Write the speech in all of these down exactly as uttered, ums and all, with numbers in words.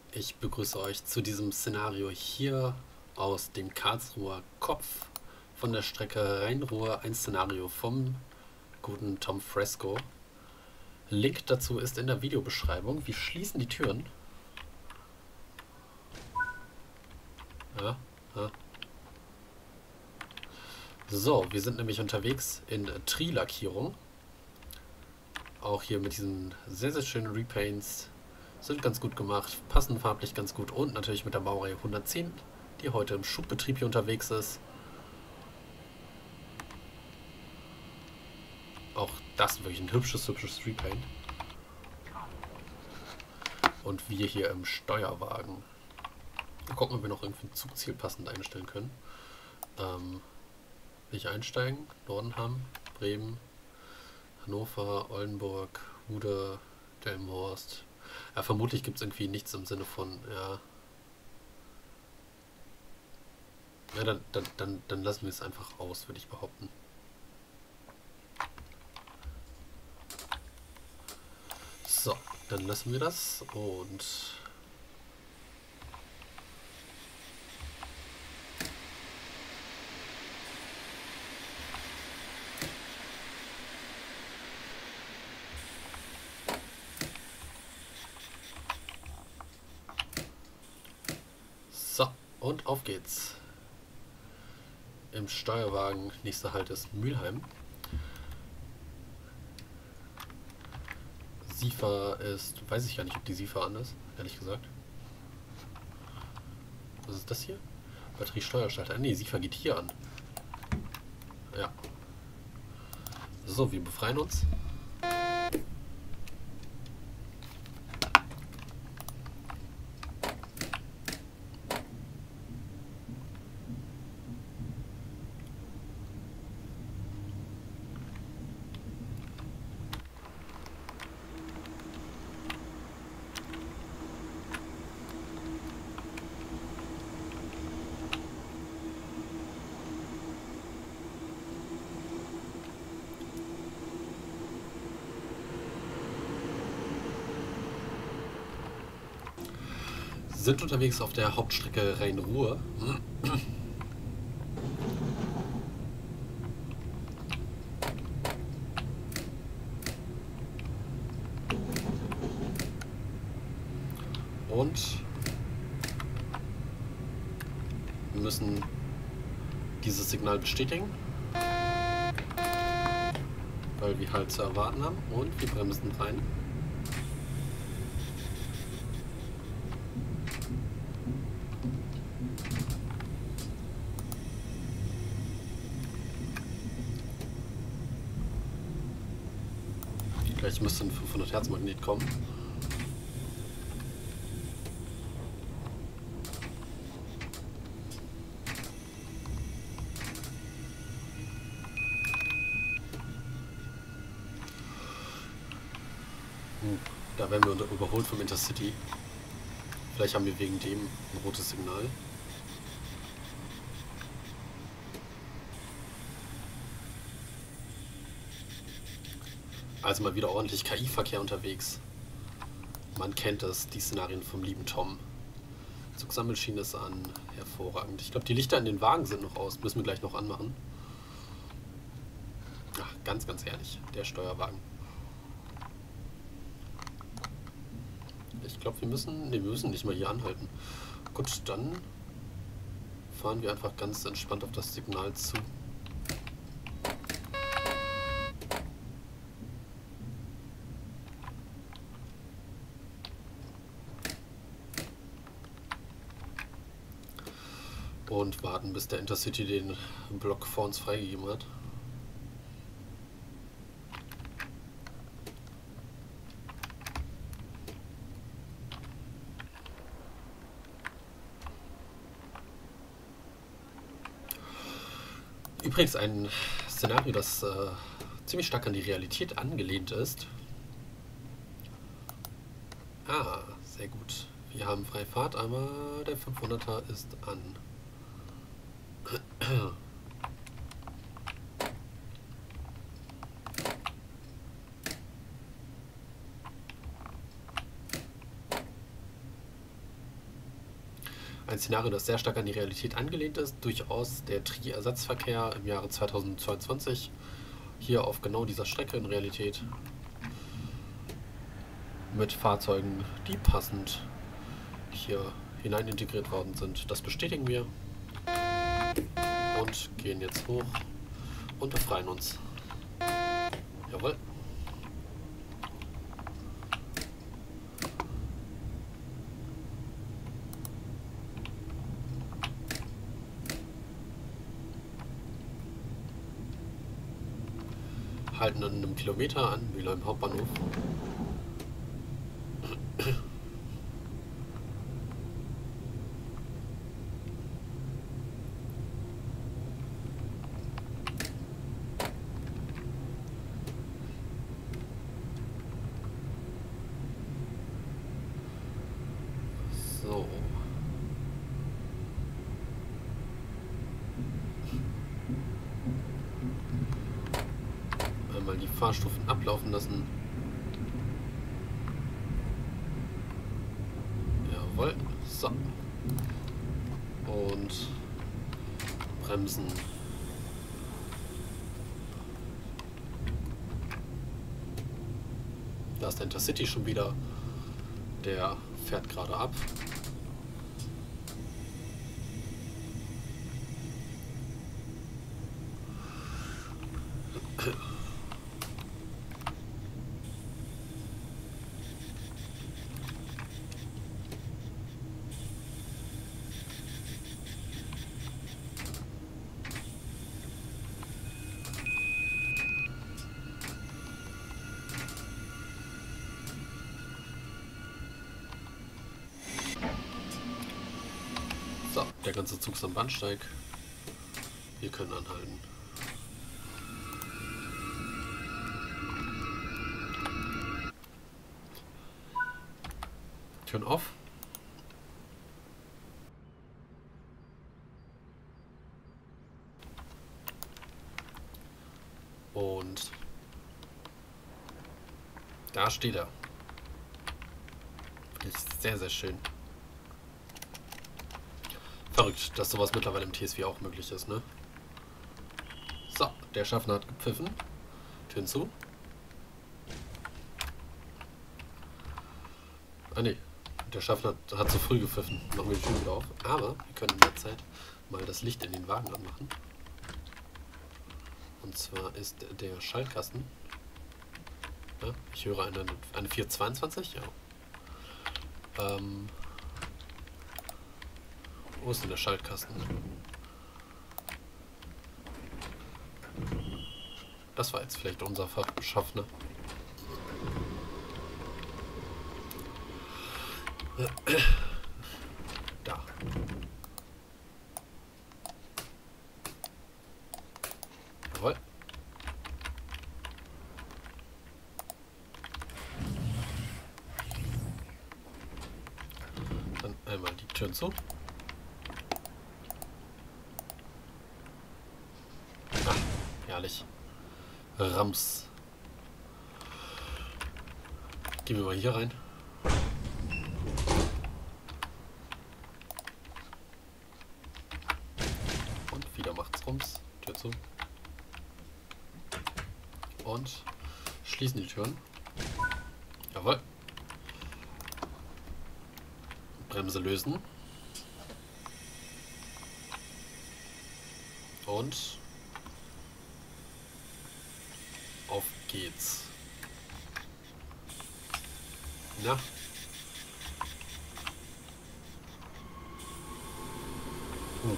Ich begrüße euch zu diesem Szenario hier aus dem Karlsruher Kopf von der Strecke Rhein-Ruhr, ein Szenario vom guten Tom Fresco. Link dazu ist in der Videobeschreibung. Wir schließen die Türen. Ja, ja. So, wir sind nämlich unterwegs in Tri-Lackierung. Auch hier mit diesen sehr, sehr schönen Repaints. Sind ganz gut gemacht, passen farblich ganz gut und natürlich mit der Baureihe hundertzehn, die heute im Schubbetrieb hier unterwegs ist. Auch das wirklich ein hübsches, hübsches Repaint. Und wir hier im Steuerwagen. Mal gucken, ob wir noch irgendwie ein Zugziel passend einstellen können. Ähm, nicht einsteigen. Nordenham, Bremen, Hannover, Oldenburg, Hude, Delmenhorst. Ja, vermutlich gibt es irgendwie nichts im Sinne von, ja. Ja, dann, dann, dann, dann lassen wir es einfach aus, würde ich behaupten. So, dann lassen wir das und so, und auf geht's. Im Steuerwagen, nächster Halt ist Mülheim. SIFA ist, weiß ich gar nicht, ob die SIFA an ist, ehrlich gesagt. Was ist das hier? Batteriesteuerschalter. Ne, SIFA geht hier an. Ja. So, wir befreien uns. Sind unterwegs auf der Hauptstrecke Rhein-Ruhr. Und wir müssen dieses Signal bestätigen, weil wir halt zu erwarten haben, und wir bremsen rein. Gleich müsste ein fünfhundert Hertz Magnet kommen. Hm, da werden wir überholt vom Intercity. Vielleicht haben wir wegen dem ein rotes Signal. Also mal wieder ordentlich K I-Verkehr unterwegs. Man kennt es, die Szenarien vom lieben Tom. Zugsammelschiene ist an. Hervorragend. Ich glaube, die Lichter in den Wagen sind noch aus. Müssen wir gleich noch anmachen. Ach, ganz, ganz herrlich. Der Steuerwagen. Ich glaube, wir müssen... Ne, wir müssen nicht mal hier anhalten. Gut, dann fahren wir einfach ganz entspannt auf das Signal zu. Und warten, bis der Intercity den Block vor uns freigegeben hat. Übrigens ein Szenario, das äh, ziemlich stark an die Realität angelehnt ist. Ah, sehr gut. Wir haben freie Fahrt, aber der fünfhunderter ist an. Ein Szenario, das sehr stark an die Realität angelehnt ist, durchaus der Tri-Ersatzverkehr im Jahre zweitausendzweiundzwanzig. Hier auf genau dieser Strecke in Realität. Mit Fahrzeugen, die passend hier hinein integriert worden sind. Das bestätigen wir. Und gehen jetzt hoch und befreien uns. Jawohl. Halten an einem Kilometer an, Mülheim Hauptbahnhof. So. Einmal die Fahrstufen ablaufen lassen. Jawohl. So. Und bremsen. Da ist der Intercity schon wieder. Der fährt gerade ab. So, der ganze Zug ist am Bahnsteig. Wir können anhalten. Türen auf. Und da steht er. Wirklich sehr, sehr schön. Verrückt, dass sowas mittlerweile im T S V auch möglich ist, ne? So, der Schaffner hat gepfiffen. Türen zu. Ah ne, der Schaffner hat zu früh gepfiffen. Machen wir die Tür wieder auf. Aber wir können in der Zeit mal das Licht in den Wagen anmachen. Und zwar ist der Schaltkasten. Ja, ich höre eine, eine vierhundertzweiundzwanzig. Ja. Ähm, wo ist denn der Schaltkasten? Das war jetzt vielleicht unser Schaffner. Da. Jawohl. Dann einmal die Türen zu. Ah, herrlich. Rams. Gehen wir mal hier rein. Und wieder macht's Rums. Tür zu. Und schließen die Türen. Jawohl. Bremse lösen. Und auf geht's. Na? Uh.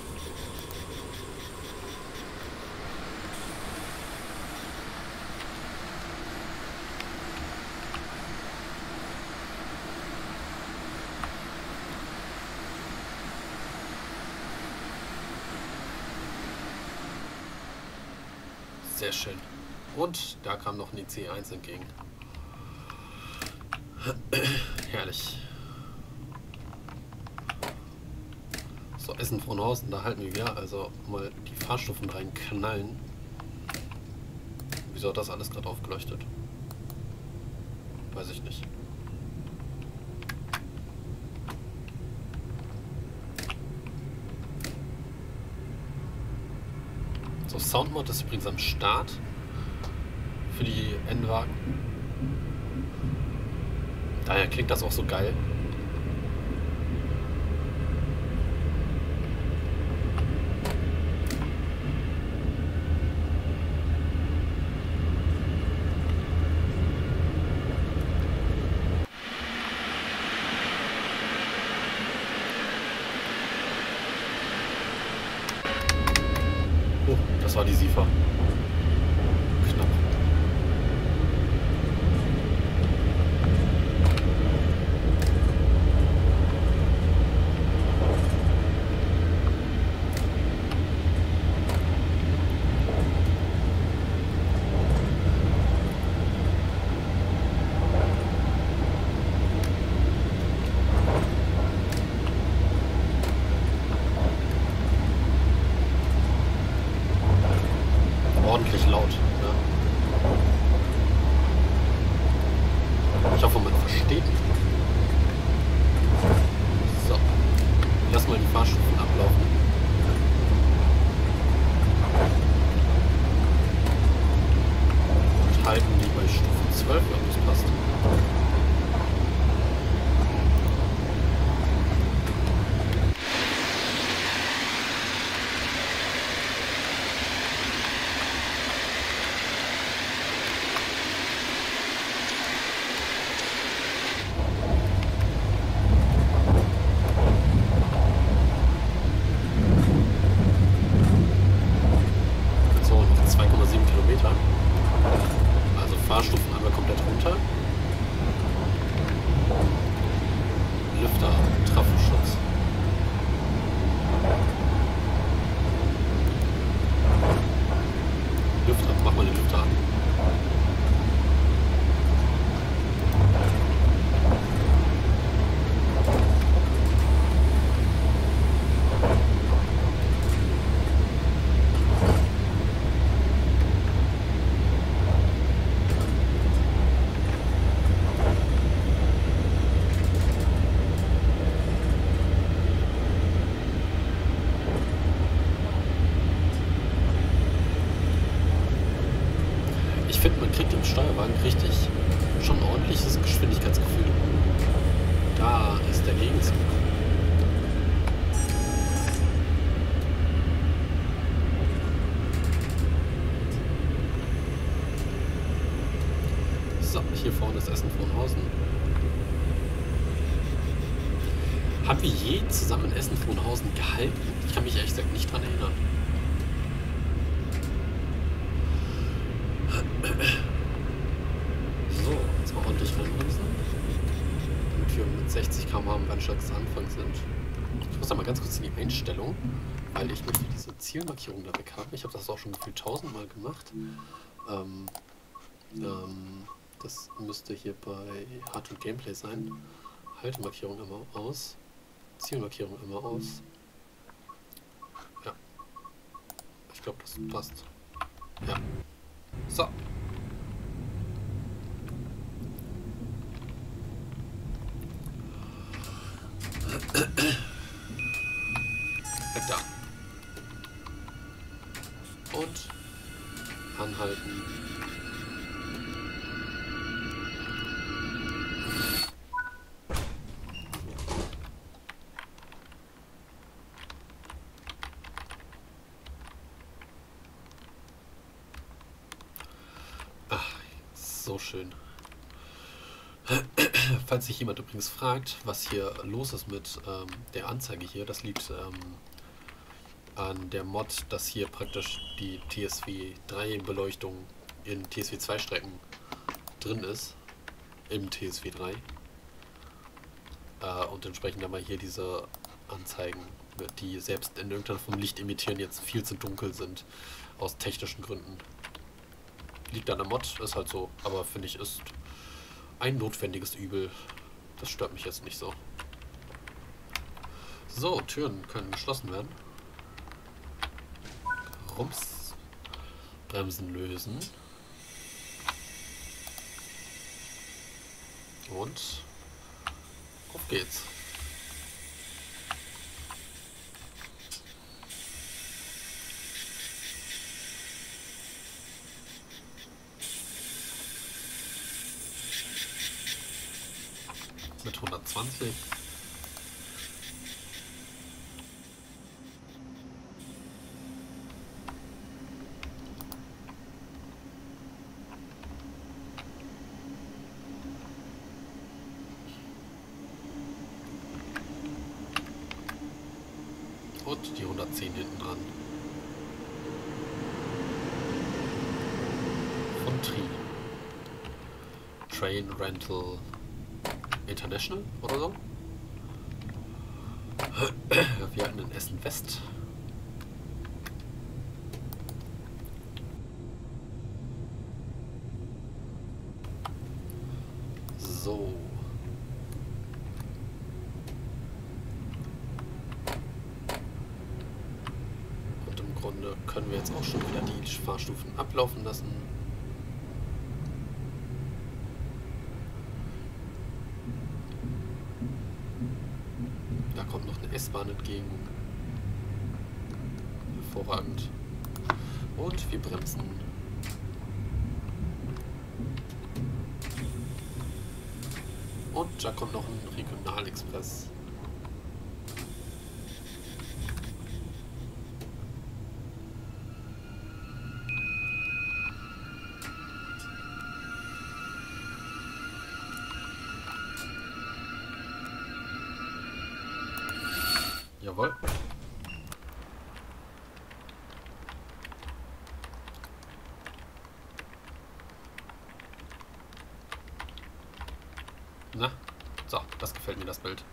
Sehr schön. Und da kam noch ein I C eins entgegen. Herrlich. So, Essen-Frohnhausen, da halten wir wieder. Also mal die Fahrstufen reinknallen. Wieso hat das alles gerade aufgeleuchtet? Weiß ich nicht. So, Soundmod ist übrigens am Start für die N-Wagen. Daher klingt das auch so geil. Oh, das war die SIFA. Knapp. Ordentlich laut. Ja. Ich hoffe, man versteht mich. So. Lass mal die Fahrstufen ablaufen. Und halten die bei Stufe zwölf, wenn das passt. zwei Komma sieben Kilometer. Also Fahrstufen einmal komplett runter. Lüfter, Trafoschutz. Lüfter, mach mal den Lüfter an. Ich finde, man kriegt im Steuerwagen richtig schon ein ordentliches Geschwindigkeitsgefühl. Da ist der Gegenzug. So, hier vorne ist Essen-Frohnhausen. Haben wir je zusammen in Essen-Frohnhausen gehalten? Ich kann mich ehrlich gesagt nicht dran erinnern. So, jetzt mal ordentlich reinbremsen. Damit wir mit sechzig Kilometer pro Stunde am Bahnsteigsanfang sind. Ich muss da mal ganz kurz in die Einstellung, weil ich möchte diese Zielmarkierung da weg haben. Ich habe das auch schon gefühlt tausendmal gemacht. Ähm, ähm, das müsste hier bei Hard to Gameplay sein. Haltemarkierung immer aus. Zielmarkierung immer aus. Ja. Ich glaube, das passt. Ja. So. Da. Und anhalten. Ach, so schön. Falls sich jemand übrigens fragt, was hier los ist mit ähm, der Anzeige hier, das liegt ähm, an der Mod, dass hier praktisch die T S V drei Beleuchtung in T S V zwei Strecken drin ist, im T S V drei. Äh, und entsprechend haben wir hier diese Anzeigen, die selbst in irgendeiner Form Licht emittieren, jetzt viel zu dunkel sind, aus technischen Gründen. Liegt an der Mod, ist halt so, aber finde ich, ist ein notwendiges Übel. Das stört mich jetzt nicht so. So, Türen können geschlossen werden. Rums. Bremsen lösen. Und auf geht's. hundertzwanzig. Und die hundertzehn hinten dran. Von Tri. Train Rental International oder so. Wir hatten in Essen West. So. Und im Grunde können wir jetzt auch schon wieder die Fahrstufen ablaufen lassen. Da kommt noch eine S-Bahn entgegen. Hervorragend. Und wir bremsen. Und da kommt noch ein Regionalexpress. Jawohl. Na, so, das gefällt mir, das Bild.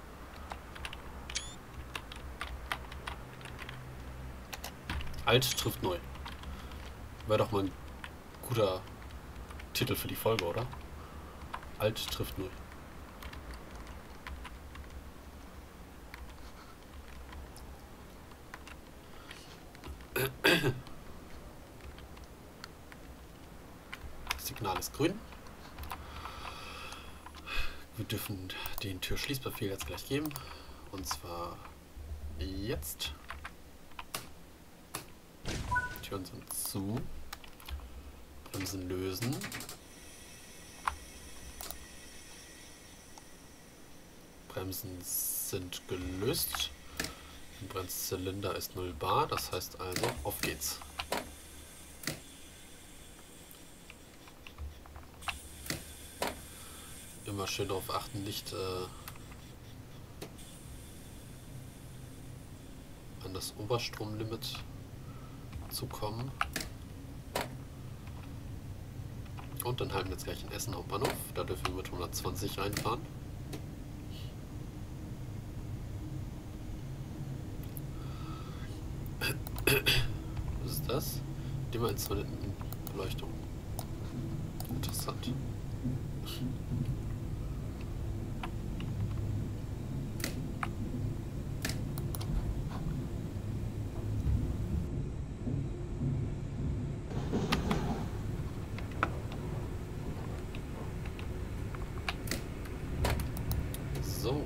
Alt trifft neu. Wäre doch mal ein guter Titel für die Folge, oder? Alt trifft neu. Das Signal ist grün. Wir dürfen den Türschließbefehl jetzt gleich geben. Und zwar jetzt. Türen sind zu. Bremsen lösen. Bremsen sind gelöst. Der Bremszylinder ist null bar, das heißt also, auf geht's. Immer schön darauf achten, nicht äh, an das Oberstromlimit zu kommen. Und dann halten wir jetzt gleich in Essen Hauptbahnhof. Da dürfen wir mit hundertzwanzig reinfahren. Was ist das? Dimensionenbeleuchtung. Interessant. So.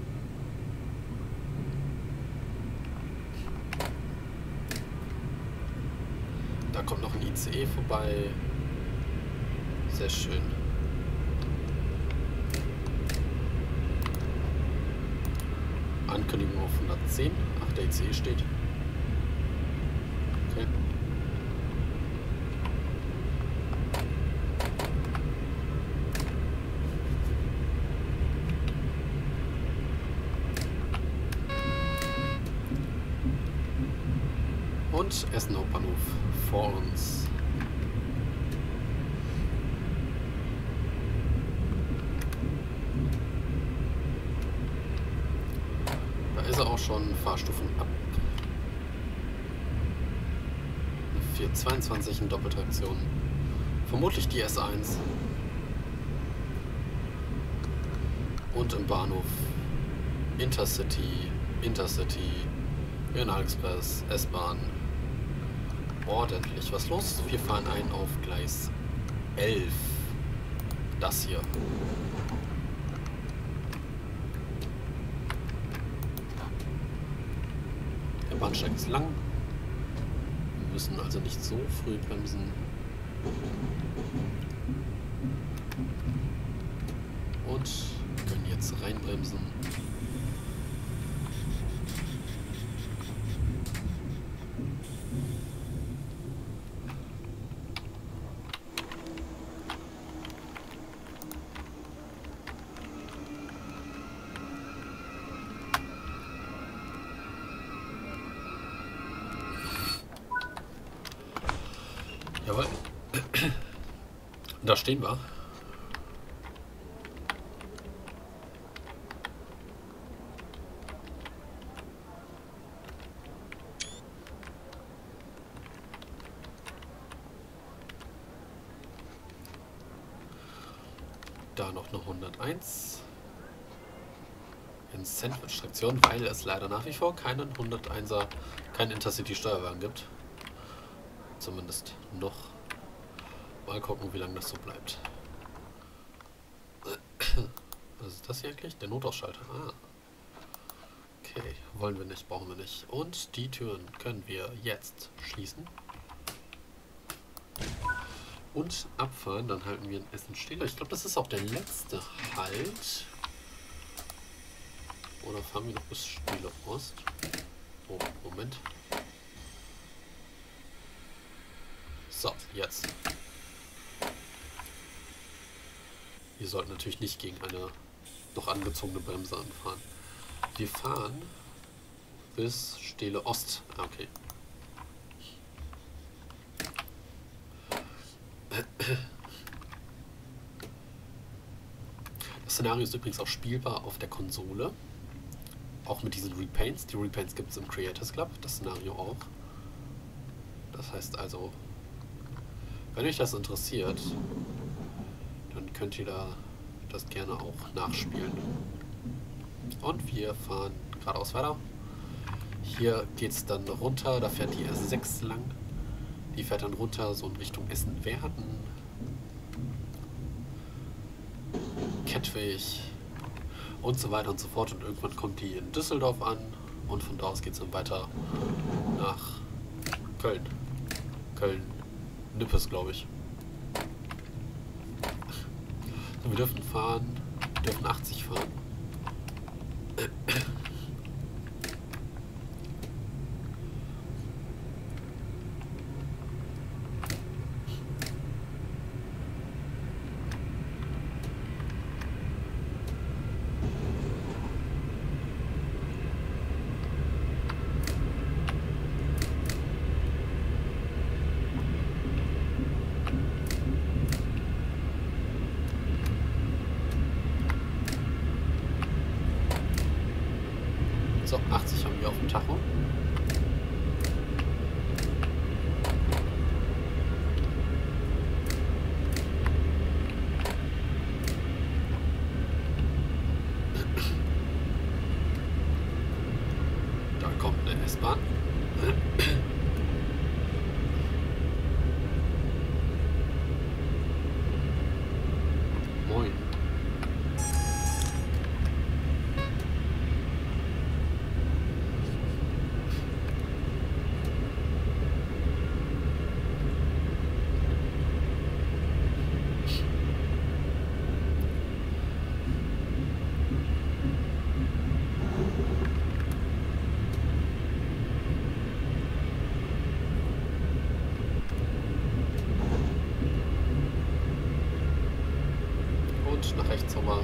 Da kommt noch ein I C E vorbei. Sehr schön. Ankündigung auf hundertzehn. Ach, der I C E steht. Okay. Und Essen Hauptbahnhof vor uns. Da ist er auch schon, Fahrstufen ab. vier zweiundzwanzig in Doppeltraktion. Vermutlich die S eins. Und im Bahnhof Intercity, Intercity, Regionalexpress, S-Bahn. Ordentlich. Was los? Wir fahren ein auf Gleis elf. Das hier. Der Bahnsteig ist lang. Wir müssen also nicht so früh bremsen. Und können jetzt links reinbremsen. Jawohl. Da stehen wir. Da noch eine hunderteins. In Sandwich-Traktion, weil es leider nach wie vor keinen hunderteinser, keinen Intercity-Steuerwagen gibt. Zumindest noch. Mal gucken, wie lange das so bleibt. Was ist das hier eigentlich? Der Notausschalter. Ah. Okay, wollen wir nicht, brauchen wir nicht. Und die Türen können wir jetzt schließen. Und abfahren, dann halten wir ein Essen still. Ich glaube, das ist auch der letzte Halt. Oder fahren wir noch bis Spiele Ost? Oh, Moment. So, jetzt. Wir sollten natürlich nicht gegen eine noch angezogene Bremse anfahren. Wir fahren bis Stele Ost. Ah, okay. Das Szenario ist übrigens auch spielbar auf der Konsole. Auch mit diesen Repaints. Die Repaints gibt es im Creators Club. Das Szenario auch. Das heißt also, wenn euch das interessiert, dann könnt ihr da das gerne auch nachspielen. Und wir fahren geradeaus weiter. Hier geht es dann runter, da fährt die S sechs lang. Die fährt dann runter so in Richtung Essen-Werden, Kettwig und so weiter und so fort. Und irgendwann kommt die in Düsseldorf an und von da aus geht es dann weiter nach Köln. Köln-Nippes, glaube ich. So, wir dürfen fahren, wir dürfen achtzig fahren. So, achtzig haben wir auf dem Tacho. Da kommt eine S-Bahn. Moin. Und nach rechts nochmal.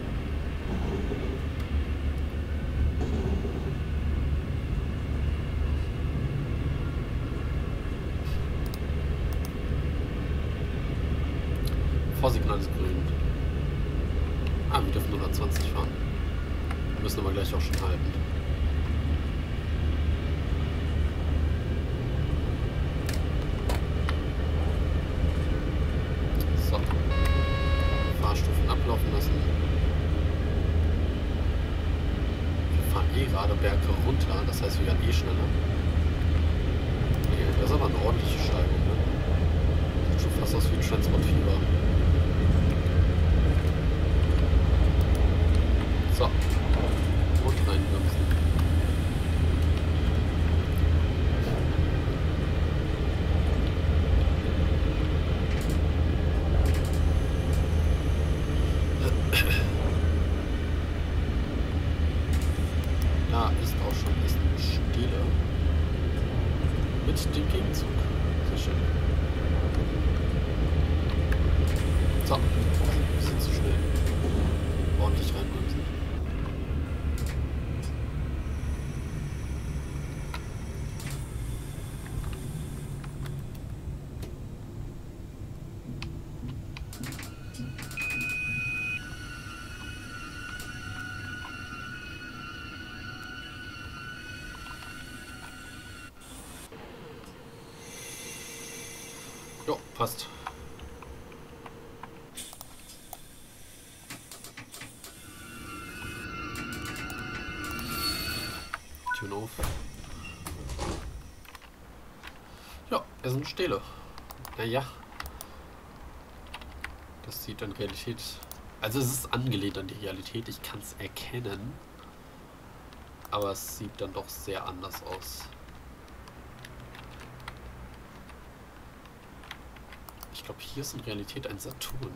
Vorsignal ist grün. Ah, wir dürfen hundertzwanzig fahren. Wir müssen aber gleich auch schon halten. So. Fahrstufen ablaufen lassen. Wir fahren eh gerade Berge runter, das heißt wir werden eh schneller. Nee, das ist aber eine ordentliche Steigung, ne? Sieht schon fast aus wie ein Transportfieber. So. Und reinbremsen. Da ist auch schon ein Stele mit dem Gegenzug. Sehr schön. So, ein bisschen zu schnell. Ordentlich reinbremsen. Jo, passt. Tune auf. Ja, er sind Stele. Naja. Das sieht in Realität... Also es ist angelehnt an die Realität, ich kann es erkennen. Aber es sieht dann doch sehr anders aus. Ich glaube, hier ist in Realität ein Saturn.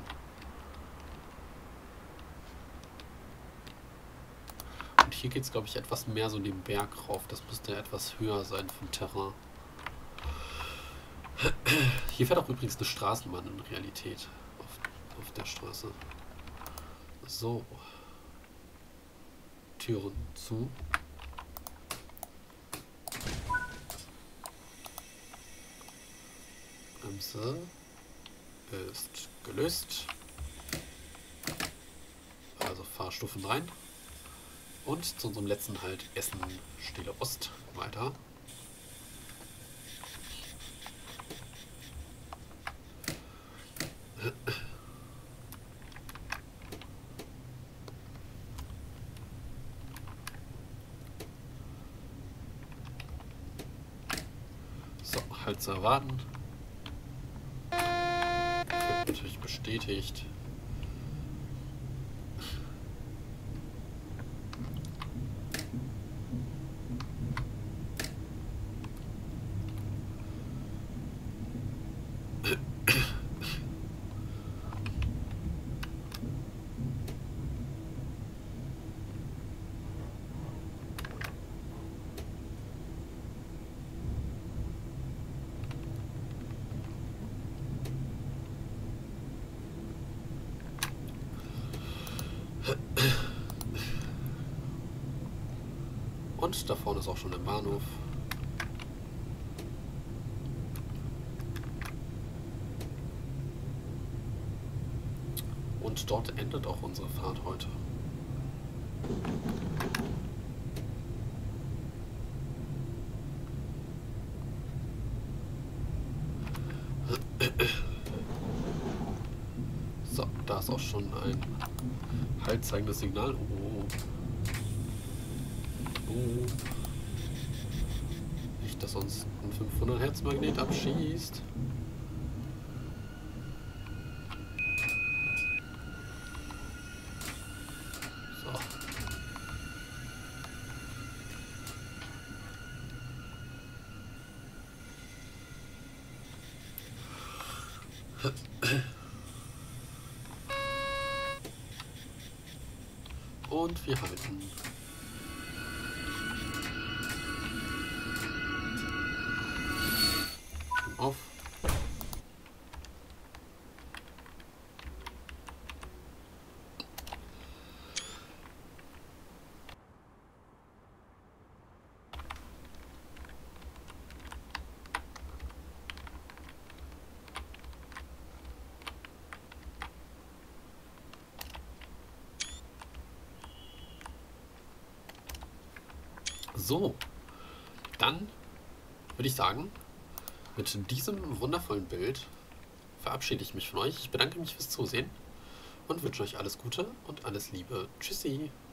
Und hier geht es, glaube ich, etwas mehr so den Berg rauf. Das müsste etwas höher sein vom Terrain. Hier fährt auch übrigens eine Straßenbahn in Realität. Auf, auf der Straße. So. Türen zu. Bremse ist gelöst. Also Fahrstufen rein. Und zu unserem letzten Halt Essen, Stele Ost. Weiter. So, halt zu erwarten. Natürlich bestätigt. Und da vorne ist auch schon der Bahnhof. Und dort endet auch unsere Fahrt heute. So, da ist auch schon ein halt zeigendes Signal. Oh. Oh. Nicht, dass uns ein fünfhundert Hertz Magnet abschießt. So. Und wir halten. Auf. So, dann würde ich sagen, mit diesem wundervollen Bild verabschiede ich mich von euch. Ich bedanke mich fürs Zusehen und wünsche euch alles Gute und alles Liebe. Tschüssi!